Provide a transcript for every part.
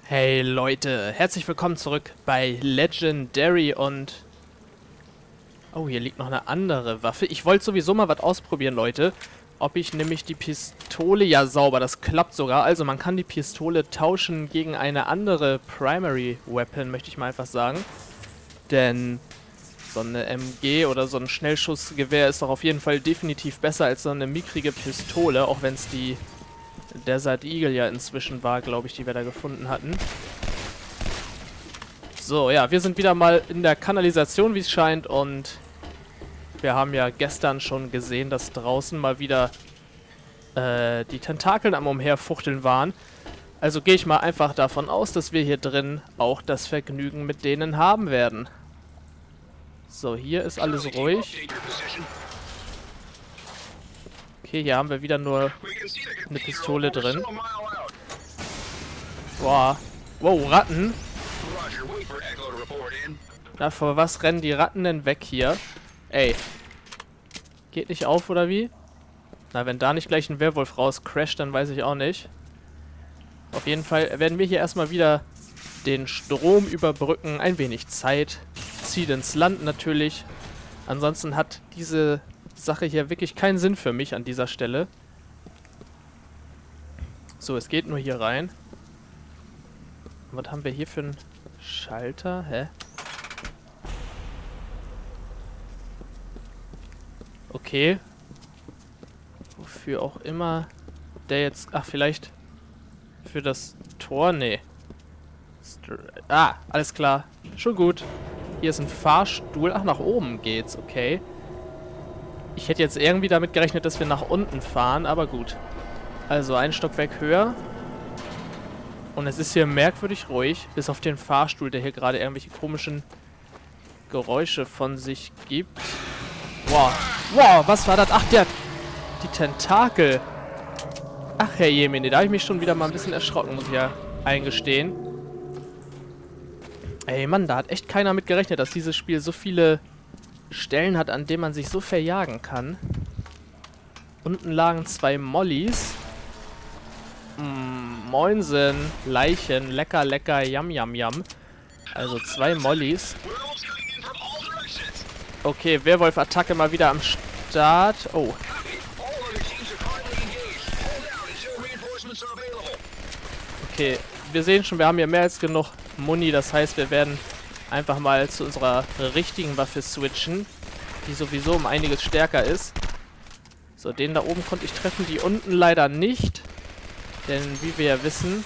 Hey Leute, herzlich willkommen zurück bei Legendary und... Oh, hier liegt noch eine andere Waffe. Ich wollte sowieso mal was ausprobieren, Leute. Ob ich nämlich die Pistole... Ja, sauber, das klappt sogar. Also man kann die Pistole tauschen gegen eine andere Primary Weapon, möchte ich mal einfach sagen. Denn so eine MG oder so ein Schnellschussgewehr ist doch auf jeden Fall definitiv besser als so eine mickrige Pistole, auch wenn es die... Desert Eagle ja inzwischen war, glaube ich, die wir da gefunden hatten. So, ja, wir sind wieder mal in der Kanalisation, wie es scheint. Und wir haben ja gestern schon gesehen, dass draußen mal wieder die Tentakeln am Umherfuchteln waren. Also gehe ich mal einfach davon aus, dass wir hier drin auch das Vergnügen mit denen haben werden. So, hier ist alles ruhig. Okay, hier haben wir wieder nur eine Pistole drin. Boah. Wow, Ratten. Na, vor was rennen die Ratten denn weg hier? Ey. Geht nicht auf, oder wie? Na, wenn da nicht gleich ein Werwolf rauscrasht, dann weiß ich auch nicht. Auf jeden Fall werden wir hier erstmal wieder den Strom überbrücken. Ein wenig Zeit. Zieht ins Land natürlich. Ansonsten hat diese Sache hier wirklich keinen Sinn für mich an dieser Stelle. So, es geht nur hier rein. Was haben wir hier für einen Schalter? Hä? Okay. Wofür auch immer der jetzt... Ach, vielleicht für das Tor? Nee. Alles klar. Schon gut. Hier ist ein Fahrstuhl. Ach, nach oben geht's. Okay. Ich hätte jetzt irgendwie damit gerechnet, dass wir nach unten fahren, aber gut. Also ein Stockwerk höher. Und es ist hier merkwürdig ruhig, bis auf den Fahrstuhl, der hier gerade irgendwelche komischen Geräusche von sich gibt. Wow. Wow, was war das? Ach, die Tentakel. Ach, Herr Jemine, da habe ich mich schon wieder mal ein bisschen erschrocken, muss ich ja eingestehen. Ey, Mann, da hat echt keiner mit gerechnet, dass dieses Spiel so viele Stellen hat, an denen man sich so verjagen kann. Unten lagen 2 Mollys. Moinsen, Leichen, lecker, lecker, yam, yam, yam. Also 2 Mollys. Okay, Werwolf-Attacke mal wieder am Start. Oh. Okay, wir sehen schon, wir haben hier mehr als genug Muni. Das heißt, wir werden einfach mal zu unserer richtigen Waffe switchen, die sowieso um einiges stärker ist. So, den da oben konnte ich treffen, die unten leider nicht. Denn wie wir ja wissen,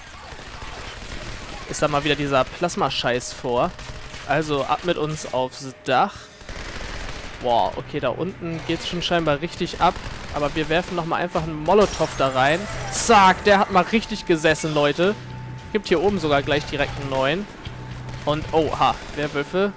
ist da mal wieder dieser Plasma-Scheiß vor. Also ab mit uns aufs Dach. Boah, okay, da unten geht es schon scheinbar richtig ab. Aber wir werfen nochmal einfach einen Molotow da rein. Zack, der hat mal richtig gesessen, Leute. Gibt hier oben sogar gleich direkt einen neuen. Und, oha, Werwölfe.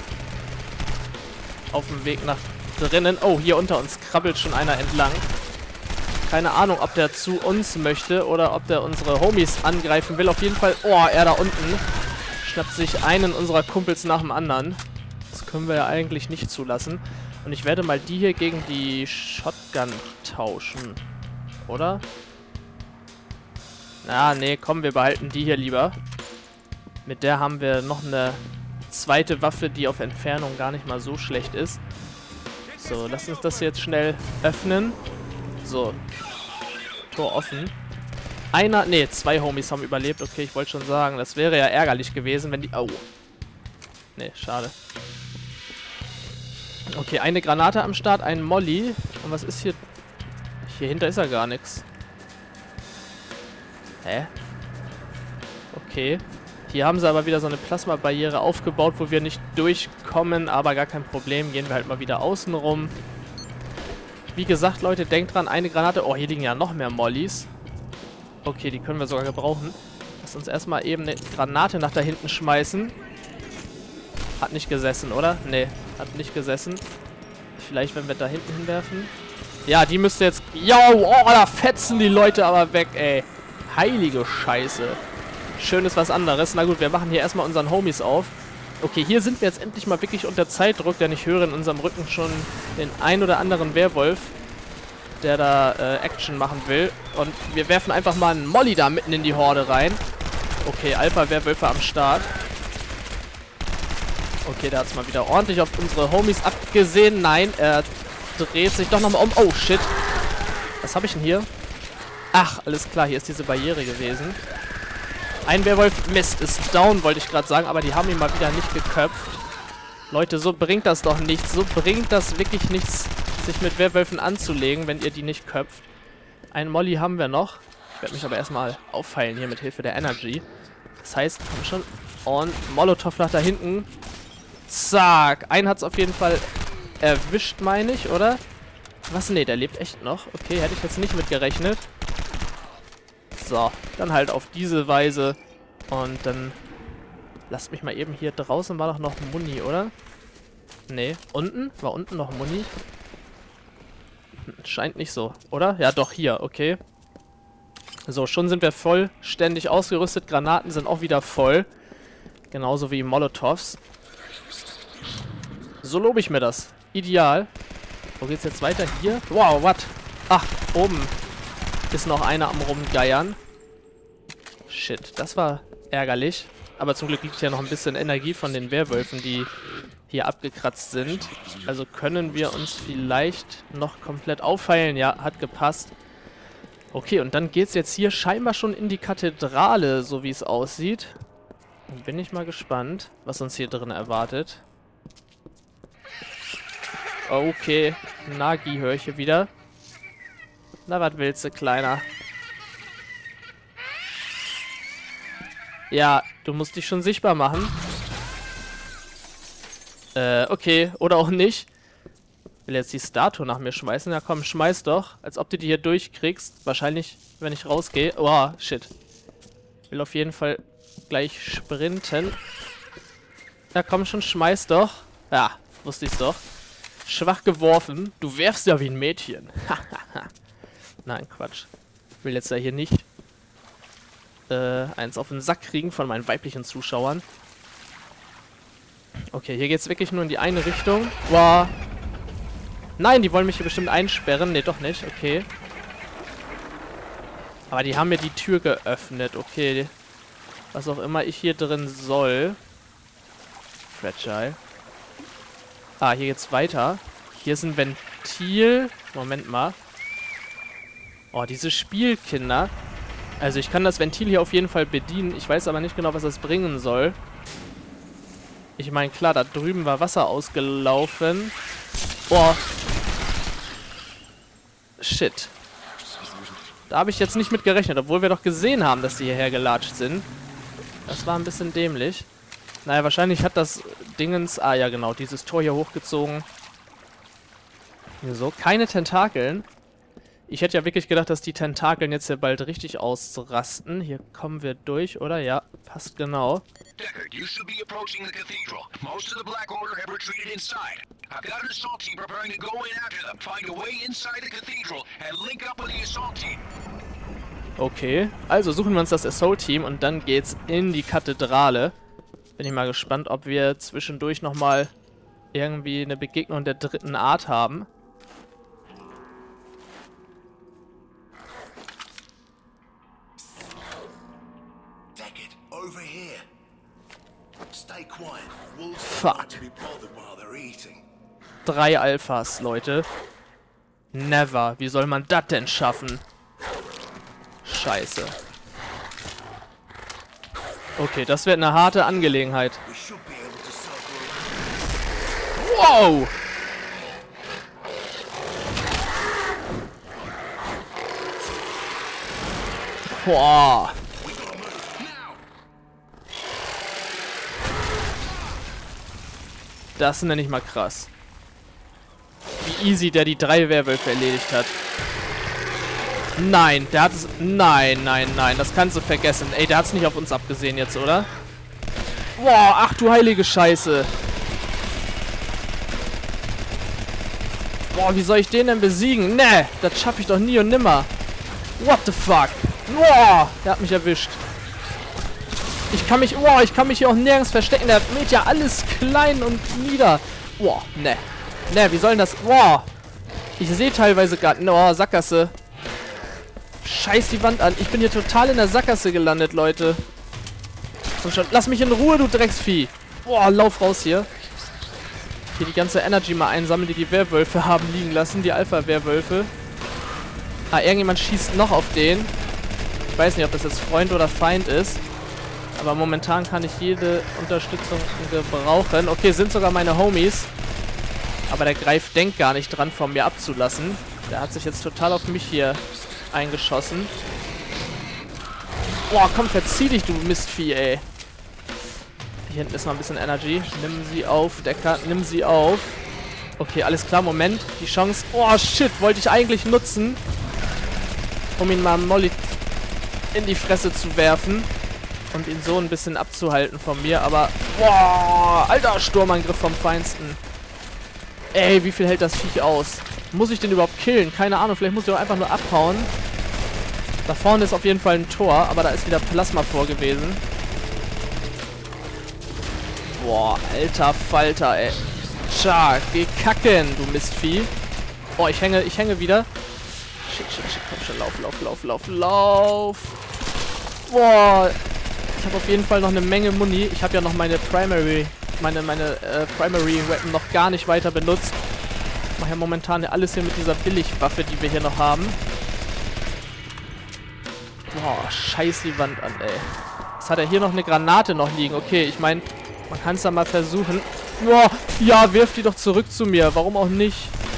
Auf dem Weg nach drinnen. Oh, hier unter uns krabbelt schon einer entlang. Keine Ahnung, ob der zu uns möchte oder ob der unsere Homies angreifen will. Auf jeden Fall, oh, er da unten schnappt sich einen unserer Kumpels nach dem anderen. Das können wir ja eigentlich nicht zulassen. Und ich werde mal die hier gegen die Shotgun tauschen. Oder? Na, nee, komm, wir behalten die hier lieber. Mit der haben wir noch eine zweite Waffe, die auf Entfernung gar nicht mal so schlecht ist. So, lass uns das jetzt schnell öffnen. So. Tor offen. Nee, 2 Homies haben überlebt. Okay, ich wollte schon sagen, das wäre ja ärgerlich gewesen, wenn die... Oh. Nee, schade. Okay, eine Granate am Start, ein Molly. Und was ist hier? Hier hinter ist ja gar nichts. Hä? Okay. Hier haben sie aber wieder so eine Plasma-Barriere aufgebaut, wo wir nicht durchkommen, aber gar kein Problem. Gehen wir halt mal wieder außen rum. Wie gesagt, Leute, denkt dran, eine Granate... Oh, hier liegen ja noch mehr Mollys. Okay, die können wir sogar gebrauchen. Lass uns erstmal eben eine Granate nach da hinten schmeißen. Hat nicht gesessen, oder? Nee, hat nicht gesessen. Vielleicht, wenn wir da hinten hinwerfen. Ja, die müsste jetzt... Yo, oh, da fetzen die Leute aber weg, ey. Heilige Scheiße. Schön ist was anderes. Na gut, wir machen hier erstmal unseren Homies auf. Okay, hier sind wir jetzt endlich mal wirklich unter Zeitdruck, denn ich höre in unserem Rücken schon den ein oder anderen Werwolf, der da Action machen will. Und wir werfen einfach mal einen Molly da mitten in die Horde rein. Okay, Alpha-Werwölfe am Start. Okay, der hat es mal wieder ordentlich auf unsere Homies abgesehen. Nein, er dreht sich doch nochmal um. Oh, shit. Was habe ich denn hier? Ach, alles klar, hier ist diese Barriere gewesen. Ein Werwolf, Mist, ist down, wollte ich gerade sagen, aber die haben ihn mal wieder nicht geköpft. Leute, so bringt das doch nichts. So bringt das wirklich nichts, sich mit Werwölfen anzulegen, wenn ihr die nicht köpft. Einen Molly haben wir noch. Ich werde mich aber erstmal auffeilen hier mit Hilfe der Energy. Das heißt, komm schon. Und Molotow nach da hinten. Zack. Einen hat es auf jeden Fall erwischt, meine ich, oder? Was? Nee, der lebt echt noch. Okay, hätte ich jetzt nicht mit gerechnet. So, dann halt auf diese Weise. Und dann... Lasst mich mal eben hier draußen war doch noch Muni, oder? Nee, unten? War unten noch Muni? Scheint nicht so, oder? Ja, doch, hier, okay. So, schon sind wir vollständig ausgerüstet. Granaten sind auch wieder voll. Genauso wie Molotovs. So lobe ich mir das. Ideal. Wo geht's jetzt weiter? Hier? Wow, what? Ach, oben ist noch einer am Rumgeiern. Shit, das war ärgerlich. Aber zum Glück liegt ja noch ein bisschen Energie von den Werwölfen, die hier abgekratzt sind. Also können wir uns vielleicht noch komplett aufheilen. Ja, hat gepasst. Okay, und dann geht's jetzt hier scheinbar schon in die Kathedrale, so wie es aussieht. Bin ich mal gespannt, was uns hier drin erwartet. Okay, Nagi höre ich hier wieder. Na, was willst du, Kleiner? Ja, du musst dich schon sichtbar machen. Okay, oder auch nicht. Will jetzt die Statue nach mir schmeißen? Ja komm, schmeiß doch. Als ob du die hier durchkriegst. Wahrscheinlich, wenn ich rausgehe. Oh, shit. Will auf jeden Fall gleich sprinten. Ja komm schon, schmeiß doch. Ja, wusste ich's doch. Schwach geworfen. Du werfst ja wie ein Mädchen. Nein, Quatsch. Ich will jetzt ja hier nicht eins auf den Sack kriegen von meinen weiblichen Zuschauern. Okay, hier geht's wirklich nur in die eine Richtung. Wow. Nein, die wollen mich hier bestimmt einsperren. Ne, doch nicht. Okay. Aber die haben mir die Tür geöffnet. Okay. Was auch immer ich hier drin soll. Fragile. Ah, hier geht's weiter. Hier ist ein Ventil. Moment mal. Oh, diese Spielkinder. Also ich kann das Ventil hier auf jeden Fall bedienen. Ich weiß aber nicht genau, was das bringen soll. Ich meine, klar, da drüben war Wasser ausgelaufen. Boah. Shit. Da habe ich jetzt nicht mit gerechnet, obwohl wir doch gesehen haben, dass die hierher gelatscht sind. Das war ein bisschen dämlich. Naja, wahrscheinlich hat das Dingens... Ah, ja genau, dieses Tor hier hochgezogen. Hier so, keine Tentakeln. Ich hätte ja wirklich gedacht, dass die Tentakeln jetzt hier bald richtig ausrasten. Hier kommen wir durch, oder? Ja, passt genau. Deckard, you should be approaching the cathedral. Most of the Black Order have retreated inside. I've got an assault team preparing to go in after them, find a way inside the cathedral, and link up with the assault team. Okay, also suchen wir uns das Assault-Team und dann geht's in die Kathedrale. Bin ich mal gespannt, ob wir zwischendurch nochmal irgendwie eine Begegnung der dritten Art haben. Fuck. 3 Alphas, Leute. Never. Wie soll man das denn schaffen? Scheiße. Okay, das wird eine harte Angelegenheit. Wow! Boah. Das nenne ich mal krass. Wie easy der die 3 Werwölfe erledigt hat. Nein, der hat es... Nein, nein, nein, das kannst du vergessen. Ey, der hat es nicht auf uns abgesehen jetzt, oder? Boah, ach du heilige Scheiße. Boah, wie soll ich den denn besiegen? Ne, das schaffe ich doch nie und nimmer. What the fuck? Boah, der hat mich erwischt. Ich kann mich hier auch nirgends verstecken. Der mäht ja alles klein und nieder. Boah, ne. Ne, wie soll denn das... Boah. Ich sehe teilweise gar... Oh, Sackgasse. Scheiß die Wand an. Ich bin hier total in der Sackgasse gelandet, Leute. Komm schon, lass mich in Ruhe, du Drecksvieh. Boah, lauf raus hier. Hier die ganze Energy mal einsammeln, die die Werwölfe haben liegen lassen. Die Alpha-Werwölfe. Ah, irgendjemand schießt noch auf den. Ich weiß nicht, ob das jetzt Freund oder Feind ist. Aber momentan kann ich jede Unterstützung gebrauchen. Okay, sind sogar meine Homies. Aber der Greif denkt gar nicht dran, von mir abzulassen. Der hat sich jetzt total auf mich hier eingeschossen. Boah, komm, verzieh dich, du Mistvieh, ey. Hier hinten ist noch ein bisschen Energy. Nimm sie auf, Decker, nimm sie auf. Okay, alles klar, Moment. Die Chance... Oh, shit, wollte ich eigentlich nutzen, um ihn mal Molly in die Fresse zu werfen. Und ihn so ein bisschen abzuhalten von mir, aber... Boah, alter Sturmangriff vom Feinsten. Ey, wie viel hält das Viech aus? Muss ich den überhaupt killen? Keine Ahnung, vielleicht muss ich auch einfach nur abhauen. Da vorne ist auf jeden Fall ein Tor, aber da ist wieder Plasma vor gewesen. Boah, alter Falter, ey. Tja, geh kacken, du Mistvieh. Oh, ich hänge wieder. Shit, komm schon, lauf. Boah, ich habe auf jeden Fall noch eine Menge Muni. Ich habe ja noch meine Primary Weapon noch gar nicht weiter benutzt. Ich mache ja momentan alles hier mit dieser Billigwaffe, die wir hier noch haben. Boah, scheiß die Wand an, ey. Jetzt hat er hier noch eine Granate noch liegen. Okay, ich meine, man kann es ja mal versuchen. Boah, ja, wirf die doch zurück zu mir. Warum auch nicht?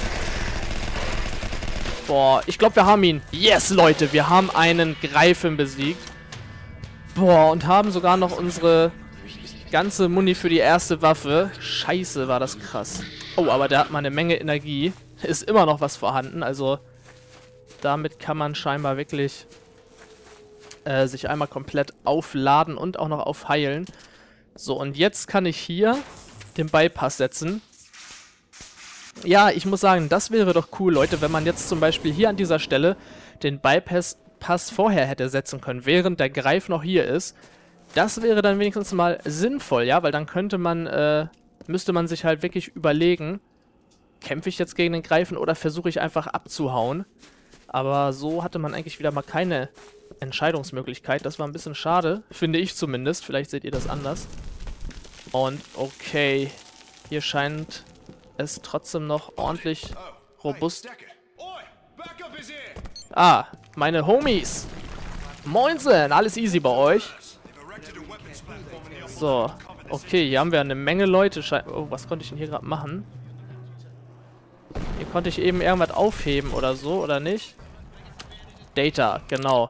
Boah, ich glaube, wir haben ihn. Yes, Leute, wir haben einen Greifen besiegt. Boah, und haben sogar noch unsere ganze Muni für die erste Waffe. Scheiße, war das krass. Oh, aber der hat mal eine Menge Energie. Ist immer noch was vorhanden, also damit kann man scheinbar wirklich sich einmal komplett aufladen und auch noch aufheilen. So, und jetzt kann ich hier den Bypass setzen. Ja, ich muss sagen, das wäre doch cool, Leute, wenn man jetzt zum Beispiel hier an dieser Stelle den Bypass vorher hätte setzen können, während der Greif noch hier ist. Das wäre dann wenigstens mal sinnvoll, ja, weil dann könnte man, müsste man sich halt wirklich überlegen, kämpfe ich jetzt gegen den Greifen oder versuche ich einfach abzuhauen. Aber so hatte man eigentlich wieder mal keine Entscheidungsmöglichkeit. Das war ein bisschen schade, finde ich zumindest. Vielleicht seht ihr das anders. Und okay, hier scheint es trotzdem noch ordentlich robust... Ah, meine Homies. Moinsen, alles easy bei euch. So, okay, hier haben wir eine Menge Leute. Oh, was konnte ich denn hier gerade machen? Hier konnte ich eben irgendwas aufheben oder so, oder nicht? Data, genau.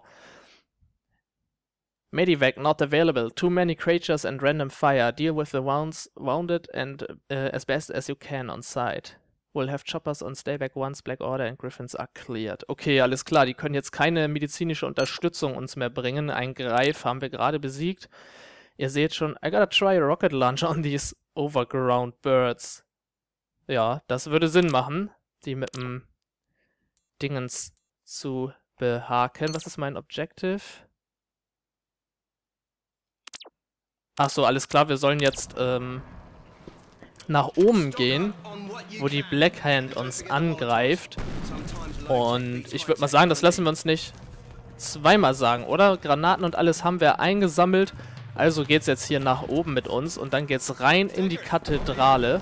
Medivac not available. Too many creatures and random fire. Deal with the wounded and as best as you can on site. We'll have choppers on stayback once Black Order and Griffins are cleared. Okay, alles klar. Die können jetzt keine medizinische Unterstützung uns mehr bringen. Ein Greif haben wir gerade besiegt. Ihr seht schon, I gotta try a rocket launcher on these overground birds. Ja, das würde Sinn machen, die mit dem Dingens zu behaken. Was ist mein Objective? Achso, alles klar, wir sollen jetzt nach oben gehen, wo die Black Hand uns angreift. Und ich würde mal sagen, das lassen wir uns nicht zweimal sagen, oder? Granaten und alles haben wir eingesammelt. Also geht's jetzt hier nach oben mit uns und dann geht's rein in die Kathedrale.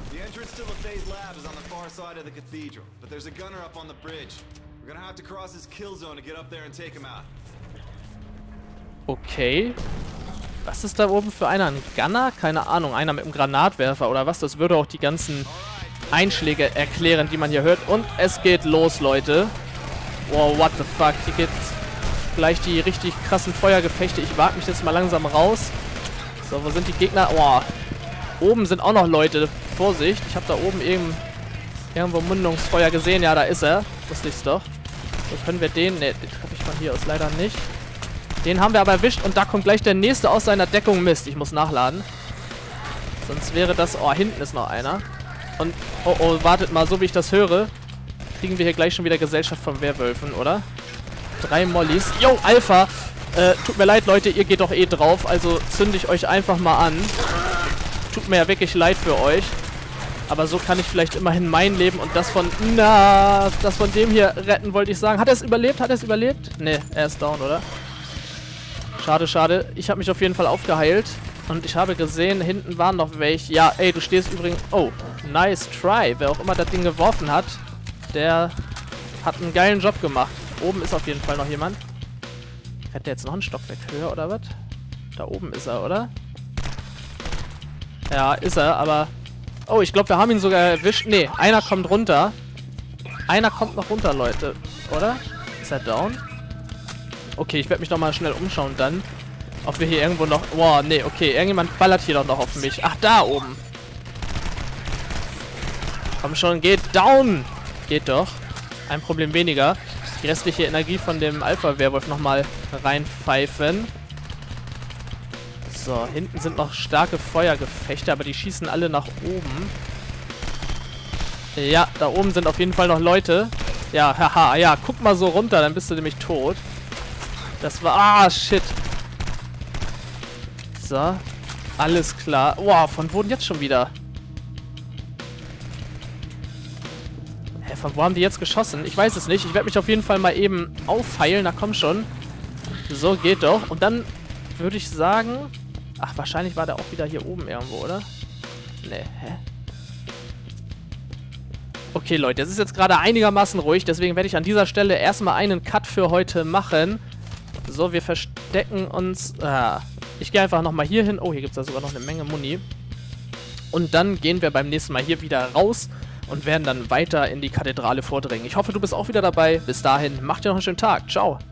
Okay. Was ist da oben für einer? Ein Gunner? Keine Ahnung. Einer mit einem Granatwerfer oder was? Das würde auch die ganzen Einschläge erklären, die man hier hört. Und es geht los, Leute. Wow, what the fuck. Hier geht's gleich die richtig krassen Feuergefechte. Ich wage mich jetzt mal langsam raus. So, wo sind die Gegner? Boah. Oben sind auch noch Leute. Vorsicht. Ich habe da oben irgendwo Mündungsfeuer gesehen. Ja, da ist er. Wusste ich's doch. So, können wir den... Ne, den treffe ich von hier aus leider nicht. Den haben wir aber erwischt und da kommt gleich der nächste aus seiner Deckung. Mist, ich muss nachladen. Sonst wäre das... Oh, hinten ist noch einer. Und, oh, oh, wartet mal, so wie ich das höre, kriegen wir hier gleich schon wieder Gesellschaft von Werwölfen, oder? 3 Mollys. Yo, Alpha! Tut mir leid, Leute, ihr geht doch eh drauf, also zünde ich euch einfach mal an. Tut mir ja wirklich leid für euch. Aber so kann ich vielleicht immerhin mein Leben und das von... Na, das von dem hier retten, wollte ich sagen. Hat er es überlebt? Hat er es überlebt? Ne, er ist down, oder? Schade, schade. Ich habe mich auf jeden Fall aufgeheilt. Und ich habe gesehen, hinten waren noch welche. Ja, ey, du stehst übrigens... Oh, nice try. Wer auch immer das Ding geworfen hat, der hat einen geilen Job gemacht. Oben ist auf jeden Fall noch jemand. Rennt der jetzt noch ein Stockwerk höher, oder was? Da oben ist er, oder? Ja, ist er, aber... Oh, ich glaube, wir haben ihn sogar erwischt. Nee, einer kommt runter. Einer kommt noch runter, Leute. Oder? Ist er down? Okay, ich werde mich noch mal schnell umschauen dann. Ob wir hier irgendwo noch... Boah, nee, okay. Irgendjemand ballert hier doch noch auf mich. Ach, da oben. Komm schon, geht down. Geht doch. Ein Problem weniger. Die restliche Energie von dem Alpha-Werwolf nochmal reinpfeifen. So, hinten sind noch starke Feuergefechte, aber die schießen alle nach oben. Ja, da oben sind auf jeden Fall noch Leute. Ja, haha, ja, guck mal so runter, dann bist du nämlich tot. Das war... Ah, shit. So, alles klar. Wow, von wo denn jetzt schon wieder? Hä, von wo haben die jetzt geschossen? Ich weiß es nicht. Ich werde mich auf jeden Fall mal eben aufheilen. Na komm schon. So, geht doch. Und dann würde ich sagen... Ach, wahrscheinlich war der auch wieder hier oben irgendwo, oder? Nee, hä? Okay, Leute, es ist jetzt gerade einigermaßen ruhig. Deswegen werde ich an dieser Stelle erstmal einen Cut für heute machen. So, wir verstecken uns... Ich gehe einfach nochmal hier hin. Oh, hier gibt es ja sogar noch eine Menge Muni. Und dann gehen wir beim nächsten Mal hier wieder raus und werden dann weiter in die Kathedrale vordringen. Ich hoffe, du bist auch wieder dabei. Bis dahin, macht dir noch einen schönen Tag. Ciao.